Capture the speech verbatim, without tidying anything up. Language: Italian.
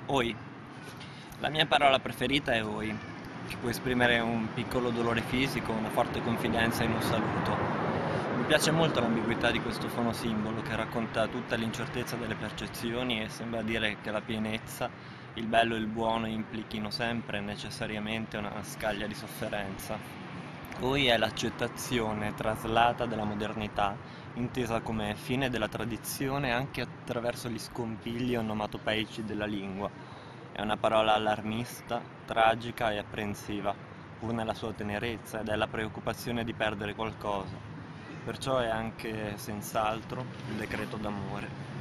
Oi. La mia parola preferita è oi, che può esprimere un piccolo dolore fisico, una forte confidenza in un saluto. Mi piace molto l'ambiguità di questo fonosimbolo che racconta tutta l'incertezza delle percezioni e sembra dire che la pienezza, il bello e il buono implichino sempre e necessariamente una scaglia di sofferenza. Oi è l'accettazione traslata della modernità, intesa come fine della tradizione anche attraverso gli scompigli onomatopeici della lingua. È una parola allarmista, tragica e apprensiva, pur nella sua tenerezza ed è la preoccupazione di perdere qualcosa. Perciò è anche, senz'altro, un decreto d'amore.